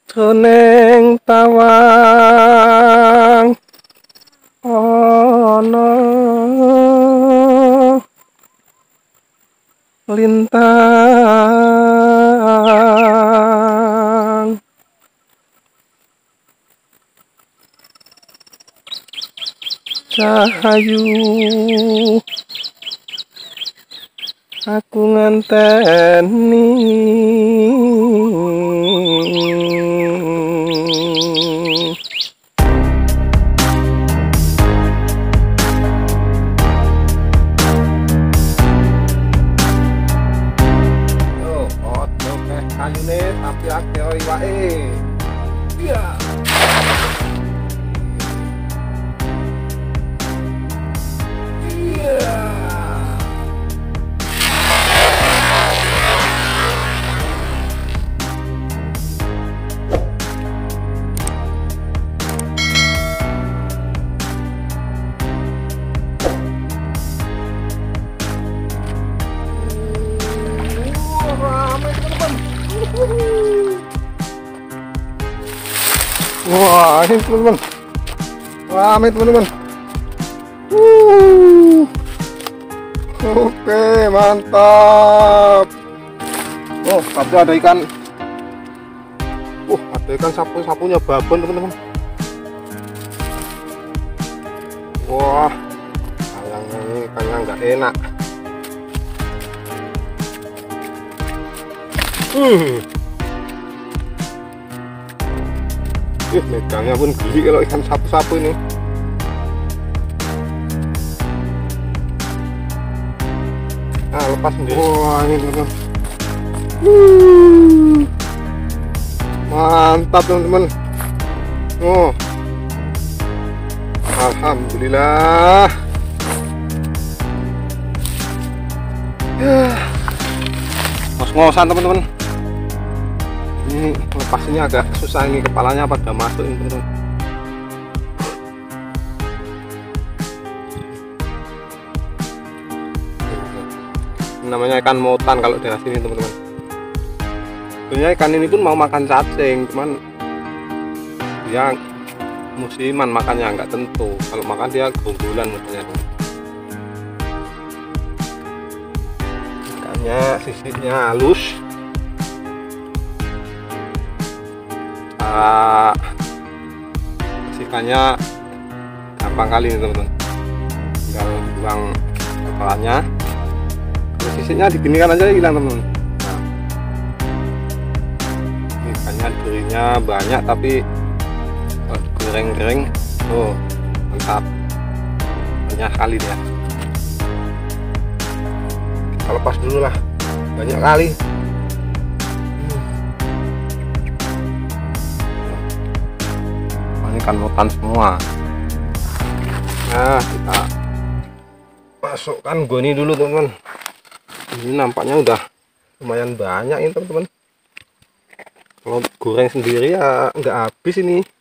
Jroning tawang ana lintang, cahayu aku ngenteni. Kayune tapi akeh iwake. Iya. Iya. Wah, ini teman-teman, rame teman-teman. Oke, mantap. Oh, tapi ada ikan. Ada ikan sapunya babon teman-teman. Wah, kayaknya ini ikannya nggak enak. Megangnya pun geli kalau ikan sapu-sapu ini. Nah, lepas sendiri. Wah, ini teman-teman. Mantap teman-teman. Oh, alhamdulillah. Ngos-ngosan teman-teman. Ini lepasnya agak susah, ini kepalanya pada masuk ini teman-teman. Namanya ikan motan kalau daerah sini teman-teman. Sebenarnya ikan ini pun mau makan cacing, cuman dia musiman makannya nggak tentu. Kalau makan dia gombolan modelnya. Ikannya sisirnya halus. Bersihkannya gampang kali nih teman-teman, tinggal buang kepalanya, kalau sisirnya diginikan aja hilang teman-teman. Nah, ikannya durinya banyak tapi goreng-goreng, oh mantap, banyak kali dia. Kita lepas dulu lah, banyak kali. Ikan motan semua. Nah, kita masukkan goni dulu teman-teman. Ini nampaknya udah lumayan banyak ini teman-teman. Kalau goreng sendiri ya nggak habis ini.